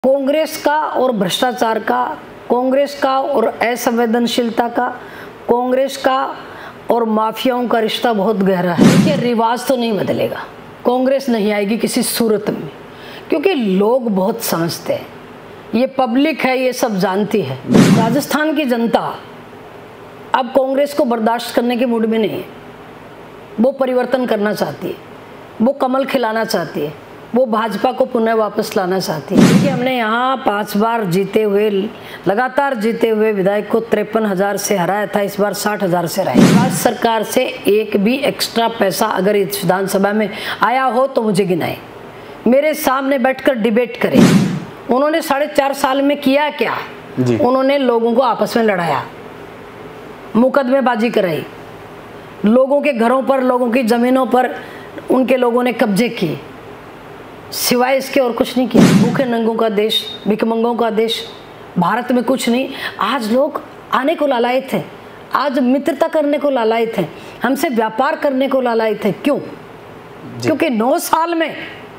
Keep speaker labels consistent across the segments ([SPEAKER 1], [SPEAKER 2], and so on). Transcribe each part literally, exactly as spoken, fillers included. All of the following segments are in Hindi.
[SPEAKER 1] कांग्रेस का और भ्रष्टाचार का, कांग्रेस का और असंवेदनशीलता का, कांग्रेस का और माफियाओं का रिश्ता बहुत गहरा है। देखिए, रिवाज तो नहीं बदलेगा, कांग्रेस नहीं आएगी किसी सूरत में, क्योंकि लोग बहुत समझते हैं, ये पब्लिक है, ये सब जानती है। राजस्थान की जनता अब कांग्रेस को बर्दाश्त करने के मूड में नहीं है, वो परिवर्तन करना चाहती है, वो कमल खिलाना चाहती है, वो भाजपा को पुनः वापस लाना चाहती है। देखिए, हमने यहाँ पांच बार जीते हुए, लगातार जीते हुए विधायक को तिरपन हजार से हराया था, इस बार साठ हजार से हराया। राज्य सरकार से एक भी एक्स्ट्रा पैसा अगर इस विधानसभा में आया हो तो मुझे गिनाए, मेरे सामने बैठकर डिबेट करें। उन्होंने साढ़े चार साल में किया क्या? उन्होंने लोगों को आपस में लड़ाया, मुकदमेबाजी कराई, लोगों के घरों पर, लोगों की जमीनों पर उनके लोगों ने कब्जे किए, सिवाय इसके और कुछ नहीं किया। भूखे नंगों का देश, भिखमंगों का देश, भारत में कुछ नहीं। आज लोग आने को लालायित थे, आज मित्रता करने को लालायित थे, हमसे व्यापार करने को लालायित थे। क्यों? क्योंकि नौ साल में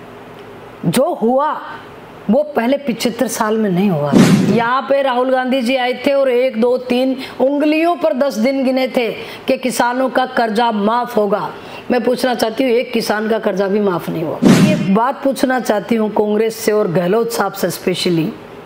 [SPEAKER 1] जो हुआ वो पहले पिछहत्तर साल में नहीं हुआ। यहाँ पे राहुल गांधी जी आए थे और एक दो तीन उंगलियों पर दस दिन गिने थे कि किसानों का कर्जा माफ होगा। मैं पूछना चाहती हूँ, एक किसान का कर्जा भी माफ नहीं हुआ। ये बात पूछना चाहती हूँ कांग्रेस से और गहलोत साहब से स्पेशली,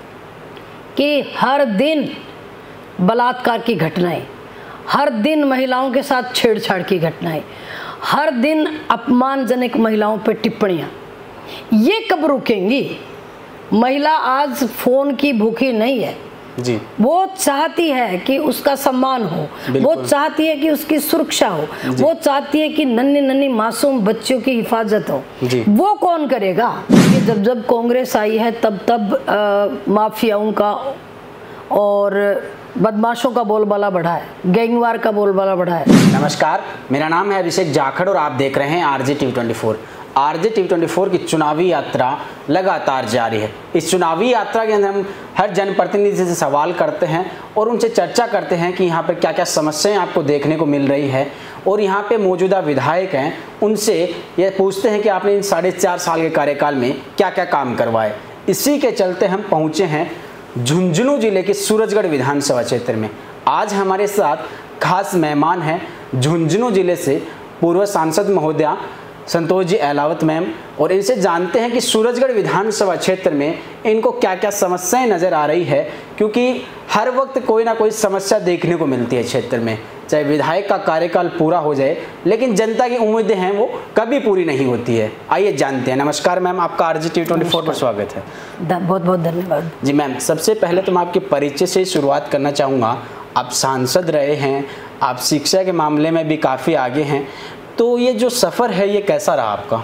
[SPEAKER 1] कि हर दिन बलात्कार की घटनाएं, हर दिन महिलाओं के साथ छेड़छाड़ की घटनाएं, हर दिन अपमानजनक महिलाओं पर टिप्पणियां, ये कब रुकेंगी? महिला आज फोन की भूखी नहीं है जी। वो चाहती है कि उसका सम्मान हो, वो चाहती है कि उसकी सुरक्षा हो, वो चाहती है कि नन्ही नन्ही मासूम बच्चों की हिफाजत हो। वो कौन करेगा? कि जब जब कांग्रेस आई है तब तब आ, माफियाओं का और बदमाशों का बोलबाला बढ़ा है, गैंगवार का बोलबाला बढ़ा है।
[SPEAKER 2] नमस्कार, मेरा नाम है अभिषेक जाखड़ और आप देख रहे हैं RJ TV twenty four. RJ TV twenty four की चुनावी यात्रा लगातार जारी है। इस चुनावी यात्रा के अंदर हम हर जनप्रतिनिधि से सवाल करते हैं और उनसे चर्चा करते हैं कि यहाँ पर क्या क्या समस्याएं आपको देखने को मिल रही है, और यहाँ पे मौजूदा विधायक हैं उनसे ये पूछते हैं कि आपने इन साढ़े चार साल के कार्यकाल में क्या क्या काम करवाए। इसी के चलते हम पहुँचे हैं झुंझुनू जिले के सूरजगढ़ विधानसभा क्षेत्र में। आज हमारे साथ खास मेहमान हैं झुंझुनू जिले से पूर्व सांसद महोदया संतोष जी अहलावत मैम, और इनसे जानते हैं कि सूरजगढ़ विधानसभा क्षेत्र में इनको क्या क्या समस्याएं नज़र आ रही है, क्योंकि हर वक्त कोई ना कोई समस्या देखने को मिलती है क्षेत्र में। चाहे विधायक का कार्यकाल पूरा हो जाए, लेकिन जनता की उम्मीदें हैं वो कभी पूरी नहीं होती है। आइए जानते हैं। नमस्कार मैम, आपका आरजे टीवी ट्वेंटी फोर पर स्वागत है।
[SPEAKER 1] बहुत बहुत धन्यवाद
[SPEAKER 2] जी मैम। सबसे पहले तो मैं आपके परिचय से शुरुआत करना चाहूँगा। आप सांसद रहे हैं, आप शिक्षा के मामले में भी काफ़ी आगे हैं, तो ये जो सफ़र है ये कैसा रहा आपका?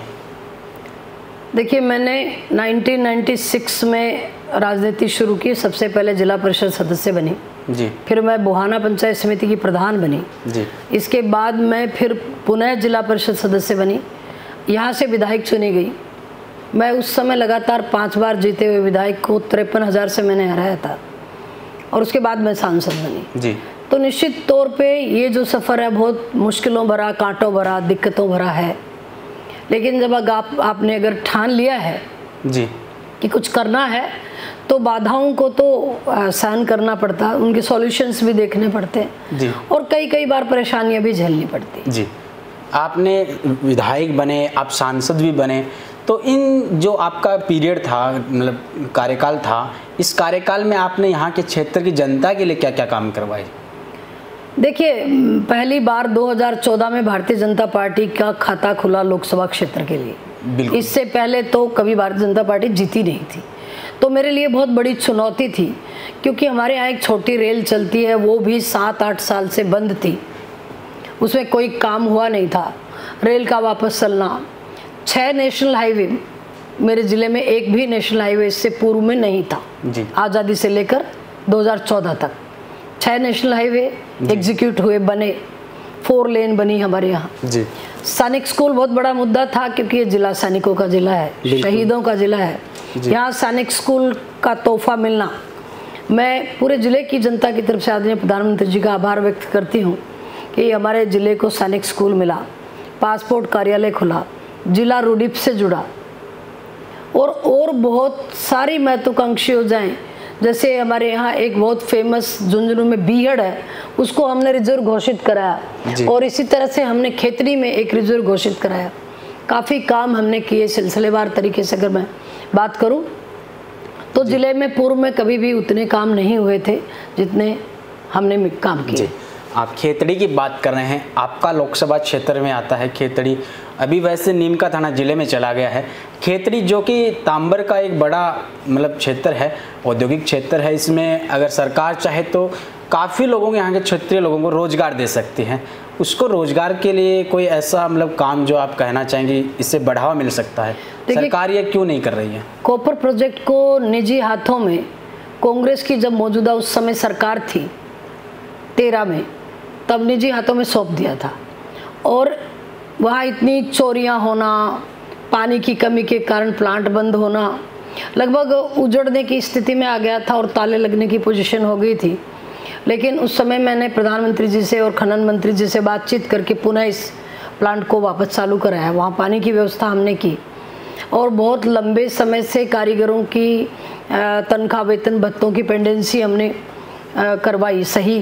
[SPEAKER 1] देखिए, मैंने नाइनटीन नाइंटी सिक्स में राजनीति शुरू की। सबसे पहले जिला परिषद सदस्य बनी जी, फिर मैं बुहाना पंचायत समिति की प्रधान बनी जी। इसके बाद मैं फिर पुनः जिला परिषद सदस्य बनी, यहाँ से विधायक चुनी गई। मैं उस समय लगातार पाँच बार जीते हुए विधायक को तिरपन हज़ार से मैंने हराया था, और उसके बाद मैं सांसद बनी जी। तो निश्चित तौर पे ये जो सफ़र है बहुत मुश्किलों भरा, कांटों भरा, दिक्कतों भरा है, लेकिन जब आप आपने अगर ठान लिया है जी कि कुछ करना है, तो बाधाओं को तो सहन करना पड़ता है, उनके सॉल्यूशंस भी देखने पड़ते हैं जी, और कई कई बार परेशानियां भी झेलनी पड़ती जी।
[SPEAKER 2] आपने विधायक बने, आप सांसद भी बने, तो इन जो आपका पीरियड था, मतलब कार्यकाल था, इस कार्यकाल में आपने यहाँ के क्षेत्र की जनता के लिए क्या क्या काम करवाए?
[SPEAKER 1] देखिए, पहली बार दो हज़ार चौदह में भारतीय जनता पार्टी का खाता खुला लोकसभा क्षेत्र के लिए। इससे पहले तो कभी भारतीय जनता पार्टी जीती नहीं थी, तो मेरे लिए बहुत बड़ी चुनौती थी, क्योंकि हमारे यहाँ एक छोटी रेल चलती है, वो भी सात आठ साल से बंद थी, उसमें कोई काम हुआ नहीं था। रेल का वापस चलना, छः नेशनल हाईवे मेरे ज़िले में, एक भी नेशनल हाईवे इससे पूर्व में नहीं था जी। आज़ादी से लेकर दो हज़ार चौदह तक छह नेशनल हाईवे एग्जीक्यूट हुए, बने, फोर लेन बनी हमारे यहाँ जी। सैनिक स्कूल बहुत बड़ा मुद्दा था, क्योंकि ये जिला सैनिकों का जिला है, शहीदों का जिला है। यहाँ सैनिक स्कूल का तोहफा मिलना, मैं पूरे ज़िले की जनता की तरफ से आदरणीय प्रधानमंत्री जी का आभार व्यक्त करती हूँ कि हमारे ज़िले को सैनिक स्कूल मिला, पासपोर्ट कार्यालय खुला, जिला रूडीप से जुड़ा, और और बहुत सारी महत्वाकांक्षी योजनाएं, जैसे हमारे यहाँ एक बहुत फेमस झुंझुनू में बीहड़ है, उसको हमने रिजर्व घोषित कराया, और इसी तरह से हमने खेतड़ी में एक रिजर्व घोषित कराया। काफ़ी काम हमने किए सिलसिलेवार तरीके से। अगर मैं बात करूं तो ज़िले में पूर्व में कभी भी उतने काम नहीं हुए थे जितने हमने काम किए।
[SPEAKER 2] आप खेतड़ी की बात कर रहे हैं, आपका लोकसभा क्षेत्र में आता है खेतड़ी, अभी वैसे नीम का थाना जिले में चला गया है। खेतड़ी जो कि तांबर का एक बड़ा मतलब क्षेत्र है, औद्योगिक क्षेत्र है, इसमें अगर सरकार चाहे तो काफ़ी लोगों को, यहाँ के क्षेत्रीय लोगों को रोजगार दे सकती हैं। उसको रोजगार के लिए कोई ऐसा मतलब काम जो आप कहना चाहेंगे इससे बढ़ावा मिल सकता है, सरकार ये क्यों नहीं कर रही है?
[SPEAKER 1] कॉपर प्रोजेक्ट को निजी हाथों में कांग्रेस की जब मौजूदा उस समय सरकार थी तेरह में, तब निजी हाथों में सौंप दिया था, और वहाँ इतनी चोरियाँ होना, पानी की कमी के कारण प्लांट बंद होना, लगभग उजड़ने की स्थिति में आ गया था और ताले लगने की पोजीशन हो गई थी। लेकिन उस समय मैंने प्रधानमंत्री जी से और खनन मंत्री जी से बातचीत करके पुनः इस प्लांट को वापस चालू कराया। वहाँ पानी की व्यवस्था हमने की, और बहुत लंबे समय से कारीगरों की तनख्वाह, वेतन, भत्तों की पेंडेंसी हमने करवाई सही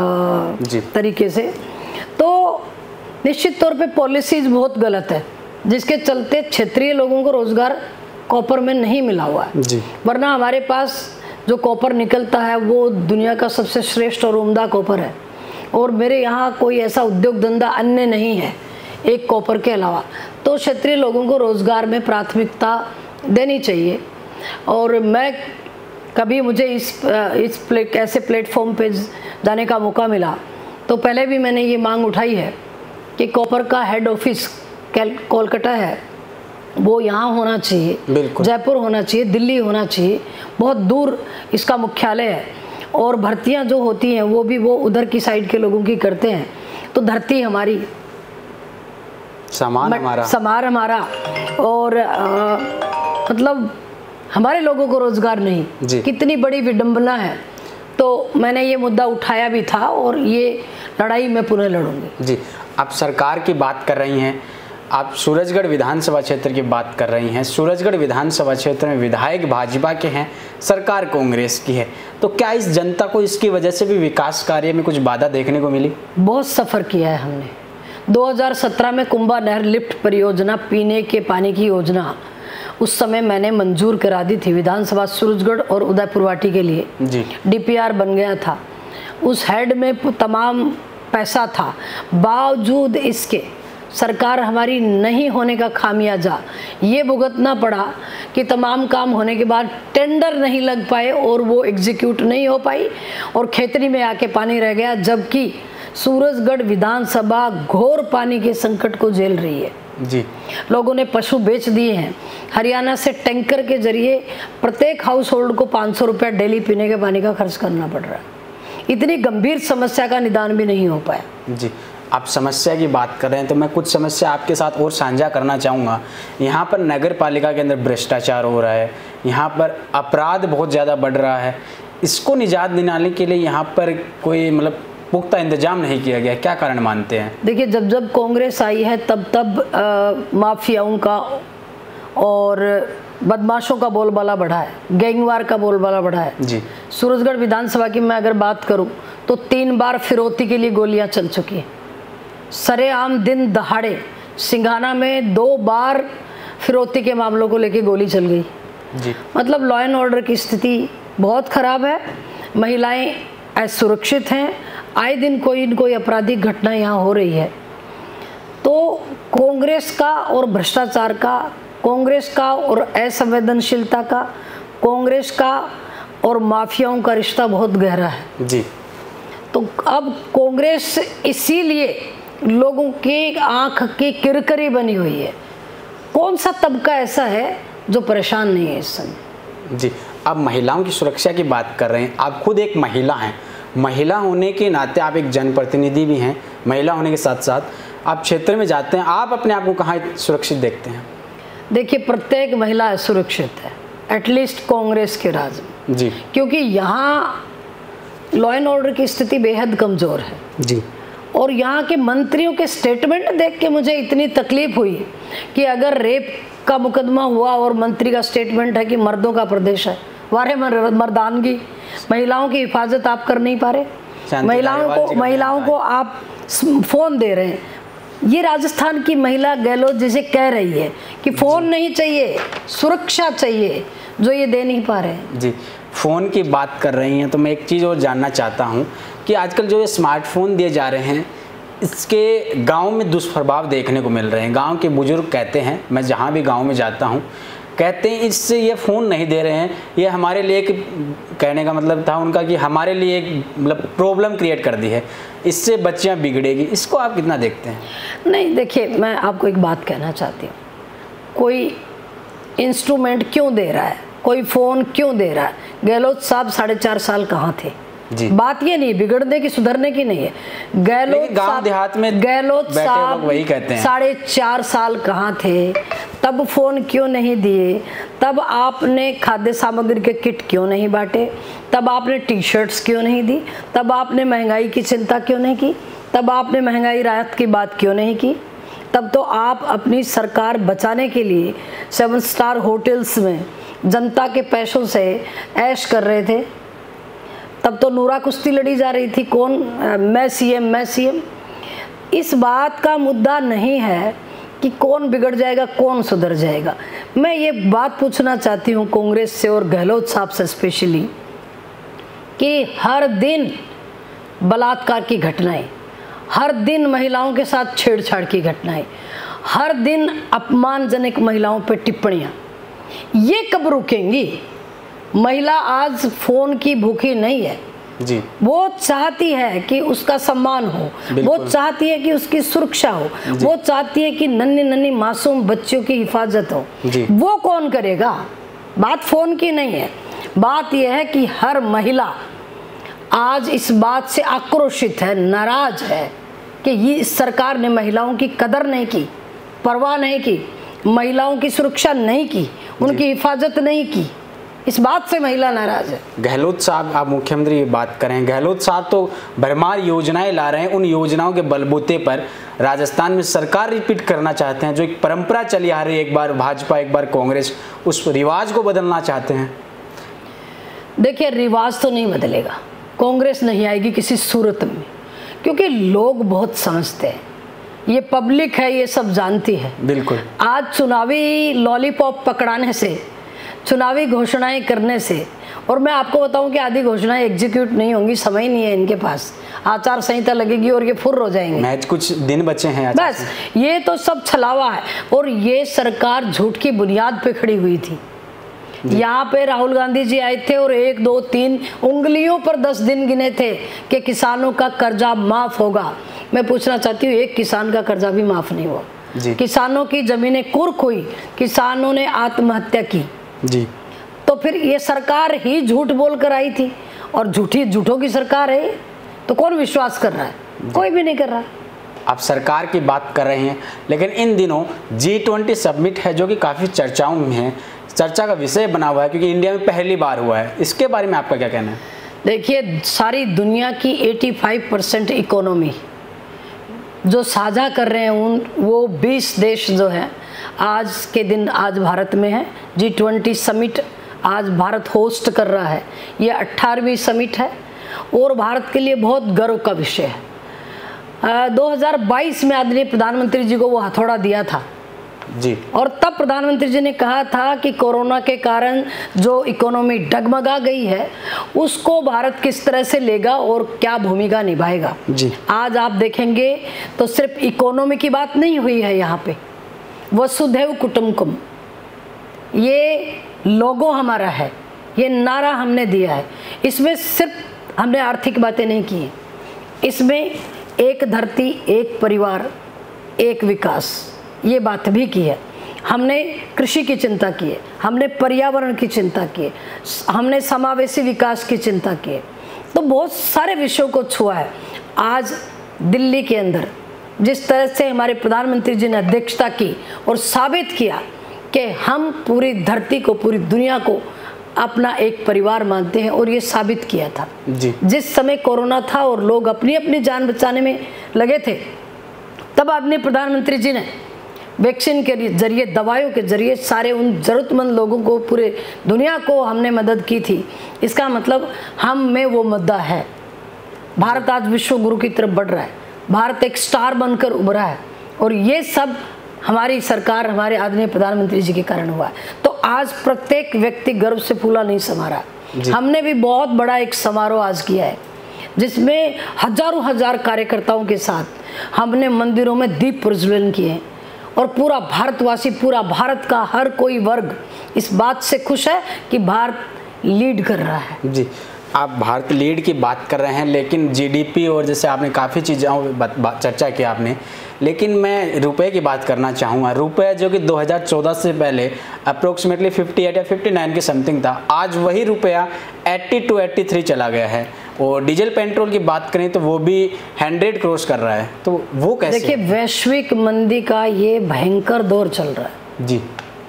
[SPEAKER 1] तरीके से। तो निश्चित तौर पे पॉलिसीज बहुत गलत है, जिसके चलते क्षेत्रीय लोगों को रोजगार कॉपर में नहीं मिला हुआ है। वरना हमारे पास जो कॉपर निकलता है वो दुनिया का सबसे श्रेष्ठ और उम्दा कॉपर है, और मेरे यहाँ कोई ऐसा उद्योग धंधा अन्य नहीं है एक कॉपर के अलावा। तो क्षेत्रीय लोगों को रोजगार में प्राथमिकता देनी चाहिए। और मैं कभी मुझे इस इस प्लेट ऐसे प्लेटफॉर्म पे जाने का मौका मिला तो पहले भी मैंने ये मांग उठाई है कि कॉपर का हेड ऑफिस कोलकाता है, वो यहाँ होना चाहिए, जयपुर होना चाहिए, दिल्ली होना चाहिए, बहुत दूर इसका मुख्यालय है। और भर्तियाँ जो होती हैं वो भी वो उधर की साइड के लोगों की करते हैं। तो धरती हमारी,
[SPEAKER 2] सामान हमारा,
[SPEAKER 1] सामान हमारा, और आ, मतलब हमारे लोगों को रोजगार नहीं, कितनी बड़ी विडंबना है। तो मैंने ये मुद्दा उठाया भी था, और ये लड़ाई मैं पुनः लड़ूंगी।
[SPEAKER 2] जी, आप सरकार की बात कर रही हैं, आप सूरजगढ़ विधानसभा क्षेत्र की बात कर रही हैं। सूरजगढ़ विधानसभा क्षेत्र में विधायक भाजपा के हैं, सरकार कांग्रेस की है, तो क्या इस जनता को इसकी वजह से भी विकास कार्य में कुछ बाधा देखने को मिली?
[SPEAKER 1] बहुत सफ़र किया है हमने। दो हज़ार सत्रह में कुंभा नहर लिफ्ट परियोजना, पीने के पानी की योजना, उस समय मैंने मंजूर करा दी थी विधानसभा सूरजगढ़ और उदयपुर वाटी के लिए।
[SPEAKER 2] जी,
[SPEAKER 1] डीपीआर बन गया था, उस हेड में तमाम पैसा था, बावजूद इसके सरकार हमारी नहीं होने का खामियाजा ये भुगतना पड़ा कि तमाम काम होने के बाद टेंडर नहीं लग पाए और वो एग्जीक्यूट नहीं हो पाई, और खेतड़ी में आके पानी रह गया, जबकि सूरजगढ़ विधानसभा घोर पानी के संकट को झेल रही है।
[SPEAKER 2] जी,
[SPEAKER 1] लोगों ने पशु बेच दिए हैं। हरियाणा से टैंकर के जरिए प्रत्येक हाउस होल्ड को पाँच सौ रुपया डेली पीने के पानी का खर्च करना पड़ रहा है। इतनी गंभीर समस्या का निदान भी नहीं हो पाया।
[SPEAKER 2] जी, आप समस्या की बात कर रहे हैं तो मैं कुछ समस्या आपके साथ और साझा करना चाहूँगा। यहाँ पर नगर पालिका के अंदर भ्रष्टाचार हो रहा है, यहाँ पर अपराध बहुत ज़्यादा बढ़ रहा है। इसको निजात दिलाने के लिए यहाँ पर कोई मतलब पुख्ता इंतजाम नहीं किया गया, क्या कारण मानते हैं?
[SPEAKER 1] देखिए, जब जब कांग्रेस आई है तब तब आ, माफियाओं का और बदमाशों का बोलबाला बढ़ा है, गैंगवार का बोलबाला बढ़ा है।
[SPEAKER 2] जी,
[SPEAKER 1] सूरजगढ़ विधानसभा की मैं अगर बात करूं तो तीन बार फिरौती के लिए गोलियां चल चुकी हैं। सरेआम दिन दहाड़े सिंघाना में दो बार फिरौती के मामलों को लेकर गोली चल गई।
[SPEAKER 2] जी,
[SPEAKER 1] मतलब लॉ एंड ऑर्डर की स्थिति बहुत खराब है, महिलाएं असुरक्षित हैं, आए दिन कोई न कोई आपराधिक घटना यहाँ हो रही है। तो कांग्रेस का और भ्रष्टाचार का, कांग्रेस का और असंवेदनशीलता का, कांग्रेस का और माफियाओं का रिश्ता बहुत गहरा है।
[SPEAKER 2] जी,
[SPEAKER 1] तो अब कांग्रेस इसीलिए लोगों की आंख की किरकिरी बनी हुई है। कौन सा तबका ऐसा है जो परेशान नहीं है इस समय?
[SPEAKER 2] जी, आप महिलाओं की सुरक्षा की बात कर रहे हैं, आप खुद एक महिला हैं, महिला होने के नाते आप एक जनप्रतिनिधि भी हैं, महिला होने के साथ साथ आप क्षेत्र में जाते हैं, आप अपने आप को कहाँ सुरक्षित देखते हैं?
[SPEAKER 1] देखिए, प्रत्येक महिला सुरक्षित है, एटलीस्ट कांग्रेस के राज में।
[SPEAKER 2] जी,
[SPEAKER 1] क्योंकि यहाँ लॉ एंड ऑर्डर की स्थिति बेहद कमज़ोर है।
[SPEAKER 2] जी,
[SPEAKER 1] और यहाँ के मंत्रियों के स्टेटमेंट देख के मुझे इतनी तकलीफ हुई कि अगर रेप का मुकदमा हुआ और मंत्री का स्टेटमेंट है कि मर्दों का प्रदेश है। वारे मर्दानगी, महिलाओं की हिफाजत आप कर नहीं पा रहे, महिलाओं को महिलाओं को आप फोन दे रहे हैं। ये राजस्थान की महिला गहलोत जिसे कह रही है कि फोन नहीं चाहिए, सुरक्षा चाहिए, जो ये दे नहीं पा रहे हैं।
[SPEAKER 2] जी, फ़ोन की बात कर रही हैं तो मैं एक चीज़ और जानना चाहता हूँ कि आजकल जो ये स्मार्टफोन दिए जा रहे हैं, इसके गांव में दुष्प्रभाव देखने को मिल रहे हैं। गांव के बुजुर्ग कहते हैं, मैं जहाँ भी गांव में जाता हूँ, कहते हैं इससे ये फ़ोन नहीं दे रहे हैं, ये हमारे लिए एक, कहने का मतलब था उनका कि हमारे लिए एक मतलब प्रॉब्लम क्रिएट कर दी है, इससे बच्चियाँ बिगड़ेगी। इसको आप कितना देखते हैं?
[SPEAKER 1] नहीं, देखिए, मैं आपको एक बात कहना चाहती हूँ, कोई इंस्ट्रूमेंट क्यों दे रहा है, कोई फ़ोन क्यों दे रहा है? गहलोत साहब साढ़े चार साल कहाँ थे?
[SPEAKER 2] जी।
[SPEAKER 1] बात ये नहीं बिगड़ने की, सुधरने की नहीं है। गहलोत
[SPEAKER 2] गांव देहात में
[SPEAKER 1] गहलोत साहब
[SPEAKER 2] वही कहते हैं,
[SPEAKER 1] साढ़े चार साल कहाँ थे? तब फोन क्यों नहीं दिए? तब आपने खाद्य सामग्री के किट क्यों नहीं बांटे? तब आपने टी शर्ट्स क्यों नहीं दी? तब आपने महंगाई की चिंता क्यों नहीं की? तब आपने महंगाई राहत की बात क्यों नहीं की? तब तो आप अपनी सरकार बचाने के लिए सेवन स्टार होटल्स में जनता के पैसों से ऐश कर रहे थे। तब तो नूरा कुश्ती लड़ी जा रही थी, कौन आ, मैं सीएम मैं सीएम। इस बात का मुद्दा नहीं है कि कौन बिगड़ जाएगा, कौन सुधर जाएगा। मैं ये बात पूछना चाहती हूँ कांग्रेस से और गहलोत साहब से स्पेशली, कि हर दिन बलात्कार की घटनाएं, हर दिन महिलाओं के साथ छेड़छाड़ की घटनाएं, हर दिन अपमानजनक महिलाओं पर टिप्पणियाँ, ये कब रुकेंगी? महिला आज फोन की भूखी नहीं है
[SPEAKER 2] जी।
[SPEAKER 1] वो चाहती है कि उसका सम्मान हो, वो चाहती है कि उसकी सुरक्षा हो, वो चाहती है कि नन्ही नन्ही मासूम बच्चों की हिफाजत हो। वो कौन करेगा? बात फोन की नहीं है, बात यह है कि हर महिला आज इस बात से आक्रोशित है, नाराज है कि ये सरकार ने महिलाओं की कदर नहीं की, परवाह नहीं की, महिलाओं की सुरक्षा नहीं की, उनकी हिफाजत नहीं की। इस बात से महिला नाराज है।
[SPEAKER 2] गहलोत साहब, आप मुख्यमंत्री की बात करें, गहलोत साहब तो भरमार योजनाएं ला रहे हैं, उन योजनाओं के बलबूते पर राजस्थान में सरकार रिपीट करना चाहते हैं, जो एक परंपरा चली आ रही है, एक बार भाजपा एक बार कांग्रेस, उस रिवाज को बदलना चाहते हैं।
[SPEAKER 1] देखिए, रिवाज तो नहीं बदलेगा, कांग्रेस नहीं आएगी किसी सूरत में, क्योंकि लोग बहुत समझते हैं, ये पब्लिक है, ये सब जानती है।
[SPEAKER 2] बिल्कुल।
[SPEAKER 1] आज चुनावी लॉलीपॉप पकड़ाने से, चुनावी घोषणाएं करने से, और मैं आपको बताऊं कि आधी घोषणाएं एग्जीक्यूट नहीं होंगी, समय नहीं है इनके पास, आचार संहिता लगेगी और ये फुर्र हो जाएंगे।
[SPEAKER 2] मैच कुछ दिन बचे हैं
[SPEAKER 1] बस, ये तो सब छलावा है। और ये सरकार झूठ की बुनियाद पे खड़ी हुई थी। यहाँ पे राहुल गांधी जी आए थे और एक दो तीन उंगलियों पर दस दिन गिने थे कि किसानों का कर्जा माफ होगा। मैं पूछना चाहती हूँ, एक किसान का कर्जा भी माफ नहीं हुआ
[SPEAKER 2] जी।
[SPEAKER 1] किसानों की जमीनें कुर्क हुई, किसानों ने आत्महत्या की जी। तो फिर ये सरकार ही झूठ बोल कर आई थी, और झूठी झूठों की सरकार है, तो कौन विश्वास कर रहा है? कोई भी नहीं कर रहा।
[SPEAKER 2] आप सरकार की बात कर रहे हैं, लेकिन इन दिनों जी ट्वेंटी समिट है जो कि काफ़ी चर्चाओं में है, चर्चा का विषय बना हुआ है, क्योंकि इंडिया में पहली बार हुआ है। इसके बारे में आपका क्या कहना है?
[SPEAKER 1] देखिए, सारी दुनिया की पचासी परसेंट इकोनॉमी जो साझा कर रहे हैं, उन वो बीस देश जो हैं आज के दिन आज भारत में है। जी ट्वेंटी समिट आज भारत होस्ट कर रहा है। ये अट्ठारहवीं समिट है और भारत के लिए बहुत गर्व का विषय है। दो हज़ार बाईस में आदरणीय प्रधानमंत्री जी को वो हथौड़ा दिया था जी, और तब प्रधानमंत्री जी ने कहा था कि कोरोना के कारण जो इकोनॉमी डगमगा गई है, उसको भारत किस तरह से लेगा और क्या भूमिका निभाएगा जी। आज आप देखेंगे तो सिर्फ इकोनॉमी की बात नहीं हुई है, यहाँ पे वसुधैव कुटुंबकम ये लोगो हमारा है, ये नारा हमने दिया है। इसमें सिर्फ हमने आर्थिक बातें नहीं की, इसमें एक धरती, एक परिवार, एक विकास, ये बात भी की है। हमने कृषि की चिंता की है, हमने पर्यावरण की चिंता की है, हमने समावेशी विकास की चिंता की है। तो बहुत सारे विषयों को छुआ है। आज दिल्ली के अंदर जिस तरह से हमारे प्रधानमंत्री जी ने अध्यक्षता की और साबित किया कि हम पूरी धरती को, पूरी दुनिया को अपना एक परिवार मानते हैं, और ये साबित किया था जी। जिस समय कोरोना था और लोग अपनी अपनी जान बचाने में लगे थे, तब आदरणीय प्रधानमंत्री जी ने वैक्सीन के जरिए, दवाइयों के जरिए सारे उन ज़रूरतमंद लोगों को, पूरे दुनिया को हमने मदद की थी। इसका मतलब हम में वो मुद्दा है। भारत आज विश्व गुरु की तरफ बढ़ रहा है, भारत एक स्टार बनकर उभरा है, और ये सब हमारी सरकार, हमारे आदरणीय प्रधानमंत्री जी के कारण हुआ है। तो आज प्रत्येक व्यक्ति गर्व से फूला नहीं समा रहा। हमने भी बहुत बड़ा एक समारोह आज किया है, जिसमें हजारों हजार कार्यकर्ताओं के साथ हमने मंदिरों में दीप प्रज्वलन किए हैं, और पूरा भारतवासी, पूरा भारत का हर कोई वर्ग इस बात से खुश है कि भारत लीड कर रहा है।
[SPEAKER 2] जी, आप भारत लीड की बात कर रहे हैं, लेकिन जीडीपी और जैसे आपने काफ़ी चीज़ों चर्चा की आपने, लेकिन मैं रुपए की बात करना चाहूँगा। रुपए जो कि दो हज़ार चौदह से पहले अप्रोक्सीमेटली अट्ठावन या उनसठ के समथिंग था, आज वही रुपया अस्सी टू तिरासी चला गया है। और डीजल पेट्रोल की बात करें तो वो भी सौ क्रॉस कर रहा है, तो वो कैसे?
[SPEAKER 1] देखिए, वैश्विक मंदी का ये भयंकर दौर चल रहा है
[SPEAKER 2] जी,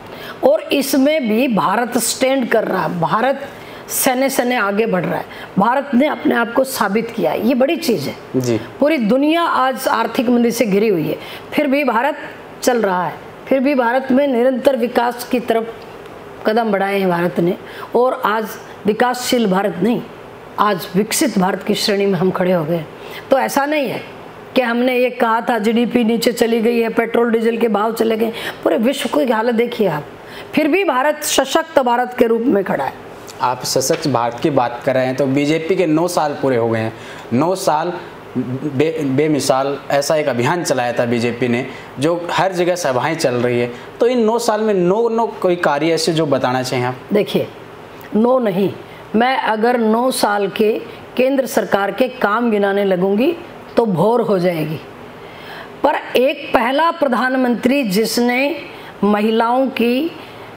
[SPEAKER 1] और इसमें भी भारत स्टैंड कर रहा है, भारत सने सने आगे बढ़ रहा है। भारत ने अपने आप को साबित किया है, ये बड़ी चीज़ है
[SPEAKER 2] जी।
[SPEAKER 1] पूरी दुनिया आज आर्थिक मंदी से घिरी हुई है, फिर भी भारत चल रहा है, फिर भी भारत में निरंतर विकास की तरफ कदम बढ़ाए हैं भारत ने, और आज विकासशील भारत नहीं, आज विकसित भारत की श्रेणी में हम खड़े हो गए। तो ऐसा नहीं है कि हमने ये कहा था जीडीपी नीचे चली गई है, पेट्रोल डीजल के भाव चले गए, पूरे विश्व की हालत देखिए आप, फिर भी भारत सशक्त भारत के रूप में खड़ा है।
[SPEAKER 2] आप सशक्त भारत की बात कर रहे हैं, तो बीजेपी के नौ साल पूरे हो गए हैं। नौ साल बे बेमिसाल ऐसा एक अभियान चलाया था बीजेपी ने, जो हर जगह सभाएं चल रही है। तो इन नौ साल में नौ नौ कोई कार्य ऐसे जो बताना चाहिए आप?
[SPEAKER 1] देखिए, नौ नहीं, मैं अगर नौ साल के केंद्र सरकार के काम गिनाने लगूंगी तो भोर हो जाएगी। पर एक पहला प्रधानमंत्री जिसने महिलाओं की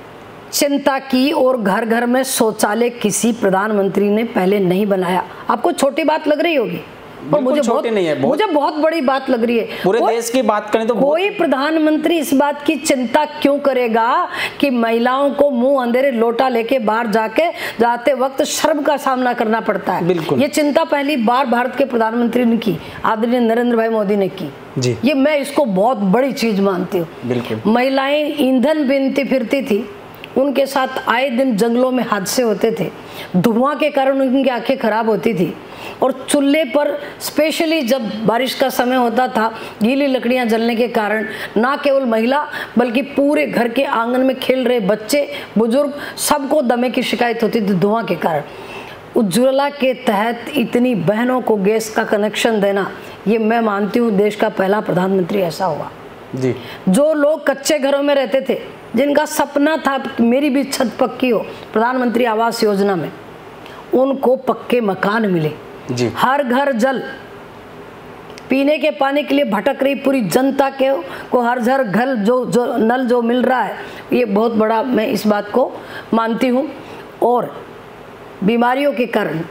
[SPEAKER 1] चिंता की, और घर घर में शौचालय किसी प्रधानमंत्री ने पहले नहीं बनाया। आपको छोटी बात लग रही होगी, पर मुझे बहुत
[SPEAKER 2] नहीं है, बहुत,
[SPEAKER 1] मुझे बहुत बड़ी बात लग रही है।
[SPEAKER 2] पूरे देश की बात करें तो
[SPEAKER 1] कोई प्रधानमंत्री इस बात की चिंता क्यों करेगा कि महिलाओं को मुंह अंधेरे लोटा लेके बाहर जाके जाते वक्त शर्म का सामना करना पड़ता है?
[SPEAKER 2] बिल्कुल।
[SPEAKER 1] ये चिंता पहली बार भारत के प्रधानमंत्री ने की, आदरणीय नरेंद्र भाई मोदी ने की
[SPEAKER 2] जी।
[SPEAKER 1] ये मैं इसको बहुत बड़ी चीज मानती हूँ।
[SPEAKER 2] बिल्कुल।
[SPEAKER 1] महिलाएं ईंधन बीनती फिरती थी, उनके साथ आए दिन जंगलों में हादसे होते थे, धुआं के कारण उनकी आंखें खराब होती थी, और चूल्हे पर स्पेशली जब बारिश का समय होता था, गीली लकड़ियां जलने के कारण ना केवल महिला बल्कि पूरे घर के आंगन में खेल रहे बच्चे, बुजुर्ग, सबको दमे की शिकायत होती थी धुआं के कारण। उज्ज्वला के तहत इतनी बहनों को गैस का कनेक्शन देना, ये मैं मानती हूँ देश का पहला प्रधानमंत्री ऐसा हुआ
[SPEAKER 2] जी।
[SPEAKER 1] जो लोग कच्चे घरों में रहते थे, जिनका सपना था मेरी भी छत पक्की हो, प्रधानमंत्री आवास योजना में उनको पक्के मकान मिले
[SPEAKER 2] जी।
[SPEAKER 1] हर घर जल, पीने के पानी के लिए भटक रही पूरी जनता के को हर घर घर जो जो नल जो मिल रहा है, ये बहुत बड़ा मैं इस बात को मानती हूँ। और बीमारियों के कारण,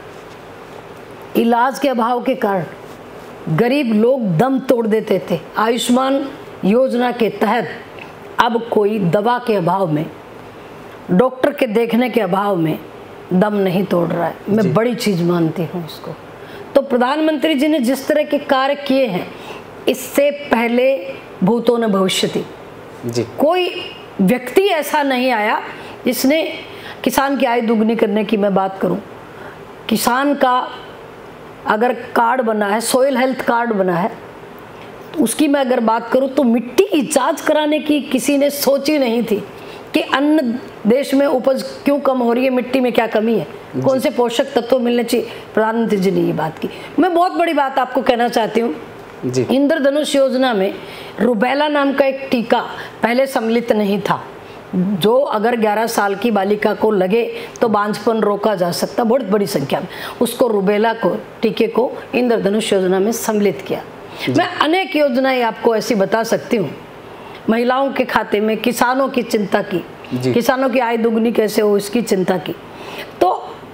[SPEAKER 1] इलाज के अभाव के कारण गरीब लोग दम तोड़ देते थे। आयुष्मान योजना के तहत अब कोई दवा के अभाव में, डॉक्टर के देखने के अभाव में दम नहीं तोड़ रहा है। मैं बड़ी चीज़ मानती हूँ उसको। तो प्रधानमंत्री जी ने जिस तरह के कार्य किए हैं, इससे पहले भूतों ने भविष्यति
[SPEAKER 2] जी।
[SPEAKER 1] कोई व्यक्ति ऐसा नहीं आया जिसने किसान की आय दुगनी करने की मैं बात करूं, किसान का अगर कार्ड बना है, सोइल हेल्थ कार्ड बना है, तो उसकी मैं अगर बात करूं तो मिट्टी की जांच कराने की किसी ने सोची नहीं थी कि अन्न देश में उपज क्यों कम हो रही है, मिट्टी में क्या कमी है, कौन से पोषक तत्व मिलने चाहिए। प्रधानमंत्री जी ने ये बात की। मैं बहुत बड़ी बात आपको कहना चाहती हूँ, इंद्रधनुष योजना में रुबेला नाम का एक टीका पहले सम्मिलित नहीं था, जो अगर ग्यारह साल की बालिका को लगे तो बांझपन रोका जा सकता, बहुत बड़ी संख्या में उसको रुबेला को टीके को इंद्रधनुष योजना में सम्मिलित किया। मैं अनेक योजनाएं आपको ऐसी बता सकती हूँ, महिलाओं के खाते में, किसानों की चिंता की, किसानों की आय दुगनी कैसे हो इसकी चिंता की। तो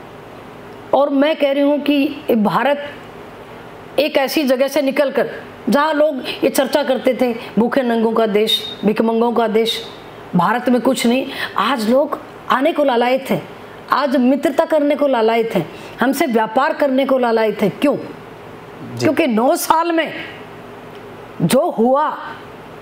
[SPEAKER 1] और मैं कह रही हूँ कि भारत एक ऐसी जगह से निकलकर, जहाँ लोग ये चर्चा करते थे भूखे नंगों का देश, भिखमंगों का देश, भारत में कुछ नहीं, आज लोग आने को लालायित हैं, आज मित्रता करने को लालायित हैं, हमसे व्यापार करने को लालायित हैं। क्यों? क्योंकि नौ साल में जो हुआ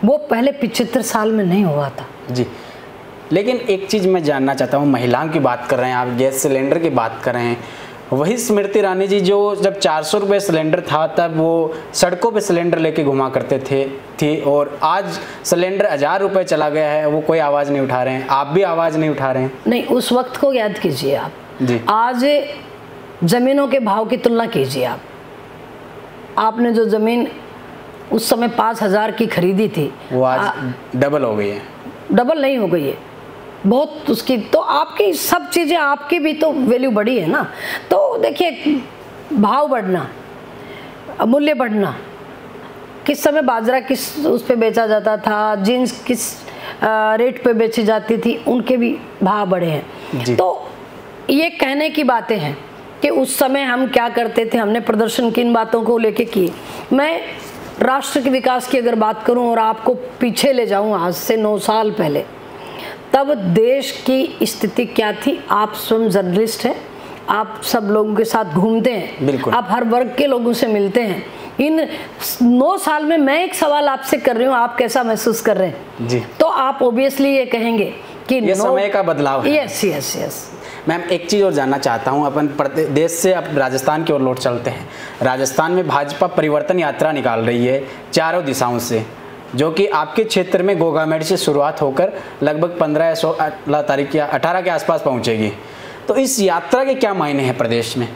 [SPEAKER 1] वो पहले पिछहत्तर साल में नहीं हुआ था
[SPEAKER 2] जी। लेकिन एक चीज़ मैं जानना चाहता हूँ, महिलाओं की बात कर रहे हैं आप, गैस सिलेंडर की बात कर रहे हैं, वही स्मृति ईरानी जी जो जब चार सौ रुपये सिलेंडर था तब वो सड़कों पे सिलेंडर लेके घुमा करते थे थी और आज सिलेंडर हज़ार रुपये चला गया है, वो कोई आवाज़ नहीं उठा रहे हैं, आप भी आवाज़ नहीं उठा रहे हैं।
[SPEAKER 1] नहीं, उस वक्त को याद कीजिए आप
[SPEAKER 2] जी।
[SPEAKER 1] आज ज़मीनों के भाव की तुलना कीजिए आप, आपने जो ज़मीन उस समय पाँच हज़ार की खरीदी थी
[SPEAKER 2] वो आज डबल हो गई है।
[SPEAKER 1] डबल नहीं हो गई है, बहुत उसकी, तो आपकी सब चीज़ें, आपकी भी तो वैल्यू बढ़ी है ना। तो देखिए, भाव बढ़ना, मूल्य बढ़ना, किस समय बाजरा किस उस पे बेचा जाता था, जीन्स किस रेट पे बेची जाती थी, उनके भी भाव बढ़े हैं। तो ये कहने की बातें हैं कि उस समय हम क्या करते थे, हमने प्रदर्शन किन बातों को लेके किए। मैं राष्ट्र के विकास की अगर बात करूं और आपको पीछे ले जाऊं आज से नौ साल पहले, तब देश की स्थिति क्या थी। आप स्वयं जर्नलिस्ट हैं, आप सब लोगों के साथ घूमते हैं, आप हर वर्ग के लोगों से मिलते हैं। इन नौ साल में मैं एक सवाल आपसे कर रही हूँ, आप कैसा महसूस कर रहे हैं
[SPEAKER 2] जी।
[SPEAKER 1] तो आप ओबियसली ये कहेंगे कि
[SPEAKER 2] ये समय का बदलाव है।
[SPEAKER 1] Yes yes yes.
[SPEAKER 2] मैम एक चीज़ और जानना चाहता हूँ, अपन देश से अब राजस्थान की ओर लौट चलते हैं। राजस्थान में भाजपा परिवर्तन यात्रा निकाल रही है चारों दिशाओं से, जो कि आपके क्षेत्र में गोगामेड़ से शुरुआत होकर लगभग पंद्रह या सोलह तारीख या अठारह के आसपास पहुँचेगी। तो इस यात्रा के क्या मायने हैं प्रदेश में?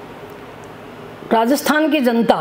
[SPEAKER 1] राजस्थान की जनता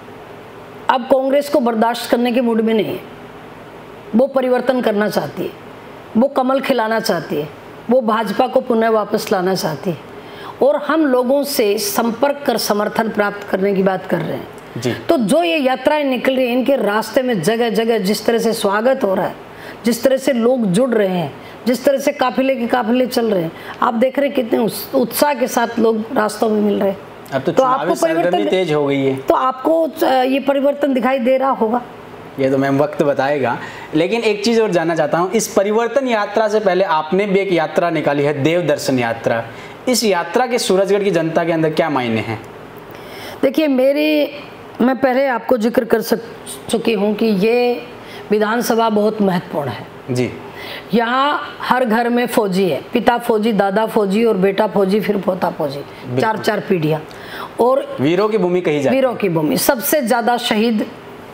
[SPEAKER 1] अब कांग्रेस को बर्दाश्त करने के मूड में नहीं है, वो परिवर्तन करना चाहती है, वो कमल खिलाना चाहती है, वो भाजपा को पुनः वापस लाना चाहती है और हम लोगों से संपर्क कर समर्थन प्राप्त करने की बात कर रहे हैं
[SPEAKER 2] जी।
[SPEAKER 1] तो जो ये यात्राएं निकल रही हैं, इनके रास्ते में जगह जगह जिस तरह से स्वागत हो रहा है, जिस तरह से लोग जुड़ रहे हैं, जिस तरह से काफिले के काफिले चल रहे हैं, आप देख रहे हैं कितने उत्साह के साथ लोग रास्तों में मिल रहे हैं।
[SPEAKER 2] अब तो, तो आपको परिवर्तन तेज हो गई है,
[SPEAKER 1] तो आपको ये परिवर्तन दिखाई दे रहा होगा।
[SPEAKER 2] ये तो मैम वक्त बताएगा। लेकिन एक चीज़ और जानना चाहता हूँ, इस परिवर्तन यात्रा से पहले आपने भी एक यात्रा निकाली है, देव दर्शन यात्रा। इस यात्रा के सूरजगढ़ की जनता के अंदर क्या मायने हैं?
[SPEAKER 1] देखिए, मेरी मैं पहले आपको जिक्र कर सक चुकी हूँ कि ये विधानसभा बहुत महत्वपूर्ण है
[SPEAKER 2] जी।
[SPEAKER 1] यहाँ हर घर में फौजी है, पिता फौजी, दादा फौजी और बेटा फौजी, फिर पोता फौजी, चार चार पीढ़ियाँ, और
[SPEAKER 2] वीरों की भूमि कही जाती है।
[SPEAKER 1] वीरों की भूमि, सबसे ज़्यादा शहीद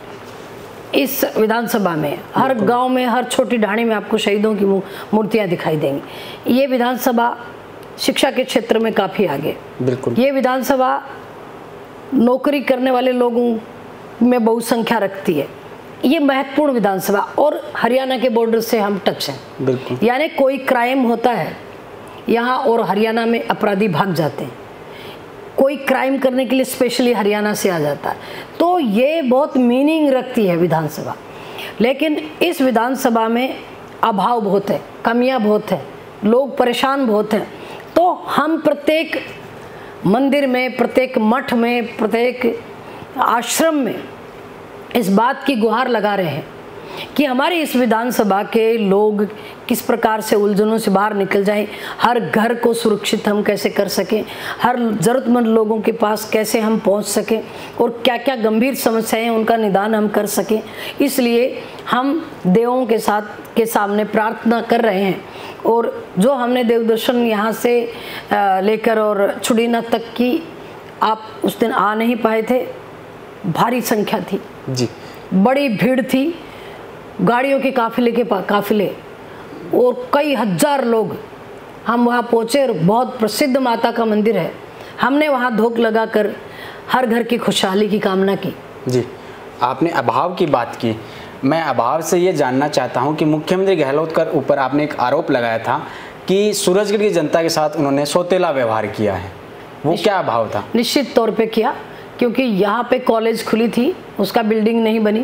[SPEAKER 1] इस विधानसभा में, हर गांव में, हर छोटी ढाणी में आपको शहीदों की मूर्तियां दिखाई देंगी। ये विधानसभा शिक्षा के क्षेत्र में काफ़ी आगे,
[SPEAKER 2] बिल्कुल।
[SPEAKER 1] ये विधानसभा नौकरी करने वाले लोगों में बहुसंख्या रखती है। ये महत्वपूर्ण विधानसभा, और हरियाणा के बॉर्डर से हम टच हैं,
[SPEAKER 2] बिल्कुल।
[SPEAKER 1] यानी कोई क्राइम होता है यहाँ और हरियाणा में अपराधी भाग जाते हैं, कोई क्राइम करने के लिए स्पेशली हरियाणा से आ जाता है। तो ये बहुत मीनिंग रखती है विधानसभा। लेकिन इस विधानसभा में अभाव बहुत है, कमियां बहुत है, लोग परेशान बहुत हैं। तो हम प्रत्येक मंदिर में, प्रत्येक मठ में, प्रत्येक आश्रम में इस बात की गुहार लगा रहे हैं कि हमारी इस विधानसभा के लोग किस प्रकार से उलझनों से बाहर निकल जाएं, हर घर को सुरक्षित हम कैसे कर सकें, हर ज़रूरतमंद लोगों के पास कैसे हम पहुंच सकें, और क्या क्या गंभीर समस्याएं हैं उनका निदान हम कर सकें। इसलिए हम देवों के साथ के सामने प्रार्थना कर रहे हैं। और जो हमने देवदर्शन यहाँ से लेकर और छुड़ीना तक की, आप उस दिन आ नहीं पाए थे, भारी संख्या थी
[SPEAKER 2] जी,
[SPEAKER 1] बड़ी भीड़ थी, गाड़ियों के काफिले के काफिले और कई हजार लोग। हम वहाँ पहुँचे और बहुत प्रसिद्ध माता का मंदिर है, हमने वहाँ धोख लगाकर हर घर की खुशहाली की कामना की।
[SPEAKER 2] जी, आपने अभाव की बात की, मैं अभाव से ये जानना चाहता हूँ कि मुख्यमंत्री गहलोत के ऊपर आपने एक आरोप लगाया था कि सूरजगढ़ की जनता के साथ उन्होंने सौतेला व्यवहार किया है, वो क्या अभाव था?
[SPEAKER 1] निश्चित तौर पे किया, क्योंकि यहाँ पे कॉलेज खुली थी, उसका बिल्डिंग नहीं बनी,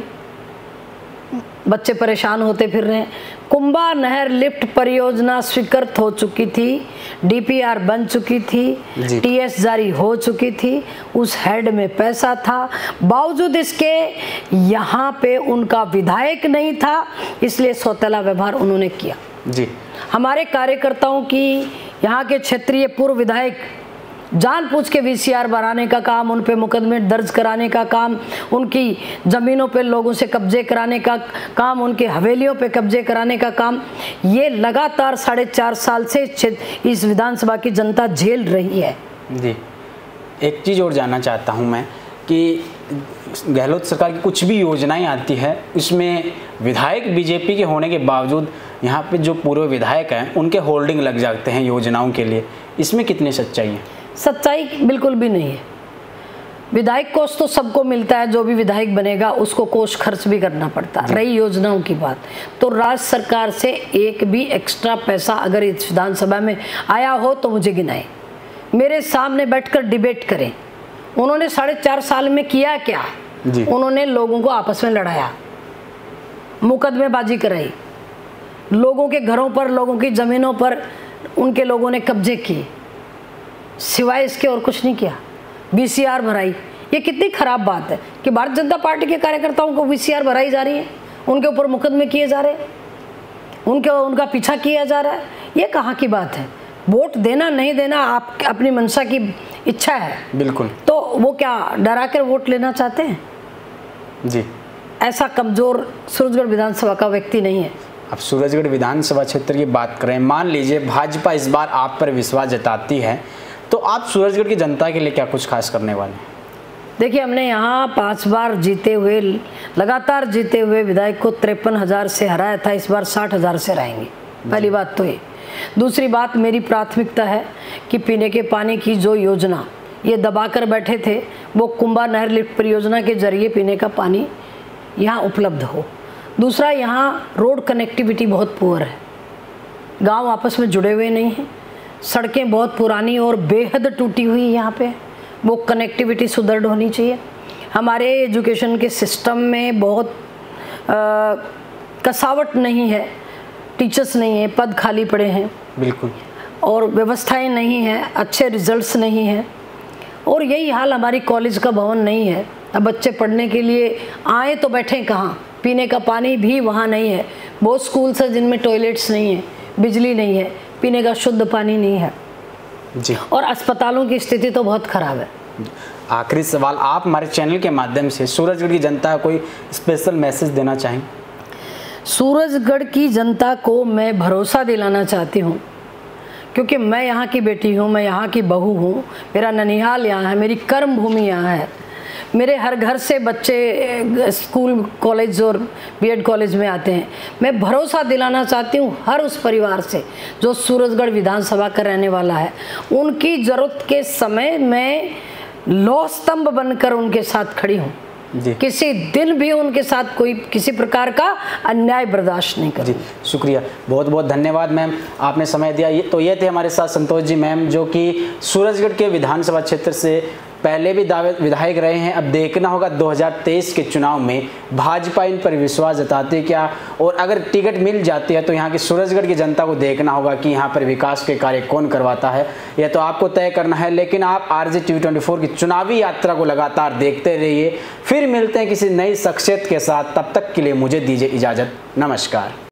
[SPEAKER 1] बच्चे परेशान होते फिर रहे हैं। कुंभा नहर लिफ्ट परियोजना स्वीकृत हो चुकी थी, डीपीआर बन चुकी थी, टीएस जारी हो चुकी थी, उस हेड में पैसा था, बावजूद इसके यहाँ पे उनका विधायक नहीं था, इसलिए सौतेला व्यवहार उन्होंने किया।
[SPEAKER 2] जी,
[SPEAKER 1] हमारे कार्यकर्ताओं की, यहाँ के क्षेत्रीय पूर्व विधायक जानबूझ के वीसीआर बनाने का काम, उन पे मुकदमे दर्ज कराने का काम, उनकी ज़मीनों पे लोगों से कब्जे कराने का काम, उनके हवेलियों पे कब्जे कराने का काम, ये लगातार साढ़े चार साल से इस विधानसभा की जनता झेल रही है।
[SPEAKER 2] जी, एक चीज़ और जानना चाहता हूँ मैं कि गहलोत सरकार की कुछ भी योजनाएं आती है, इसमें विधायक बीजेपी के होने के बावजूद यहाँ पे जो पूर्व विधायक हैं उनके होल्डिंग लग जाते हैं योजनाओं के लिए, इसमें कितनी सच्चाई है?
[SPEAKER 1] सच्चाई बिल्कुल भी नहीं है। विधायक कोष तो सबको मिलता है, जो भी विधायक बनेगा उसको कोष खर्च भी करना पड़ता है। रही योजनाओं की बात, तो राज्य सरकार से एक भी एक्स्ट्रा पैसा अगर इस विधानसभा में आया हो तो मुझे गिनाए, मेरे सामने बैठकर डिबेट करें। उन्होंने साढ़े चार साल में किया क्या? उन्होंने लोगों को आपस में लड़ाया, मुकदमेबाजी कराई, लोगों के घरों पर, लोगों की ज़मीनों पर उनके लोगों ने कब्जे किए, सिवाय इसके और कुछ नहीं किया। वीसीआर भराई, ये कितनी खराब बात है कि भारतीय जनता पार्टी के कार्यकर्ताओं को वीसीआर भराई जा रही है, उनके ऊपर मुकदमे किए जा रहे हैं, उनके उनका पीछा किया जा रहा है। ये कहाँ की बात है? वोट देना नहीं देना आप अपनी मंशा की इच्छा है, बिल्कुल, तो वो क्या डरा कर वोट लेना चाहते हैं? जी, ऐसा कमजोर सूरजगढ़ विधानसभा का व्यक्ति नहीं है।
[SPEAKER 2] अब सूरजगढ़ विधानसभा क्षेत्र की बात करें, मान लीजिए भाजपा इस बार आप पर विश्वास जताती है, तो आप सूरजगढ़ की जनता के लिए क्या कुछ खास करने वाले हैं?
[SPEAKER 1] देखिए, हमने यहाँ पांच बार जीते हुए, लगातार जीते हुए विधायक को तिरपन हजार से हराया था, इस बार साठ हजार से हराएंगे। पहली बात तो ये। दूसरी बात, मेरी प्राथमिकता है कि पीने के पानी की जो योजना ये दबा कर बैठे थे, वो कुंभा नहर लिफ्ट परियोजना के जरिए पीने का पानी यहाँ उपलब्ध हो। दूसरा, यहाँ रोड कनेक्टिविटी बहुत पुअर है, गांव आपस में जुड़े हुए नहीं हैं, सड़कें बहुत पुरानी और बेहद टूटी हुई यहाँ पे, वो कनेक्टिविटी सुदृढ़ होनी चाहिए। हमारे एजुकेशन के सिस्टम में बहुत आ, कसावट नहीं है, टीचर्स नहीं है, पद खाली पड़े हैं, बिल्कुल, और व्यवस्थाएं नहीं हैं, अच्छे रिजल्ट्स नहीं हैं, और यही हाल हमारी कॉलेज का भवन नहीं है। अब बच्चे पढ़ने के लिए आए तो बैठे कहाँ? पीने का पानी भी वहाँ नहीं है। बहुत स्कूल्स हैं जिनमें टॉयलेट्स नहीं है, बिजली नहीं है, पीने का शुद्ध पानी नहीं है जी, और अस्पतालों की स्थिति तो बहुत खराब है।
[SPEAKER 2] आखिरी सवाल, आप हमारे चैनल के माध्यम से सूरजगढ़ की जनता को कोई स्पेशल मैसेज देना चाहेंगे?
[SPEAKER 1] सूरजगढ़ की जनता को मैं भरोसा दिलाना चाहती हूँ, क्योंकि मैं यहाँ की बेटी हूँ, मैं यहाँ की बहू हूँ, मेरा ननिहाल यहाँ है, मेरी कर्म भूमि यहाँ है, मेरे हर घर से बच्चे स्कूल, कॉलेज और बीएड कॉलेज में आते हैं। मैं भरोसा दिलाना चाहती हूँ हर उस परिवार से जो सूरजगढ़ विधानसभा का रहने वाला है, उनकी ज़रूरत के समय मैं लौह स्तंभ बनकर उनके साथ खड़ी हूँ। किसी दिन भी उनके साथ कोई किसी प्रकार का अन्याय बर्दाश्त नहीं करें।
[SPEAKER 2] जी, शुक्रिया, बहुत बहुत धन्यवाद मैम, आपने समय दिया। ये तो ये थे हमारे साथ संतोष जी मैम, जो कि सूरजगढ़ के विधानसभा क्षेत्र से पहले भी दावे विधायक रहे हैं। अब देखना होगा दो हज़ार तेईस के चुनाव में भाजपा इन पर विश्वास जताती है क्या, और अगर टिकट मिल जाती है तो यहाँ की सूरजगढ़ की जनता को देखना होगा कि यहाँ पर विकास के कार्य कौन करवाता है, यह तो आपको तय करना है। लेकिन आप आरजे टीवी ट्वेंटी फोर की चुनावी यात्रा को लगातार देखते रहिए। फिर मिलते हैं किसी नई शख्सियत के साथ, तब तक के लिए मुझे दीजिए इजाज़त। नमस्कार।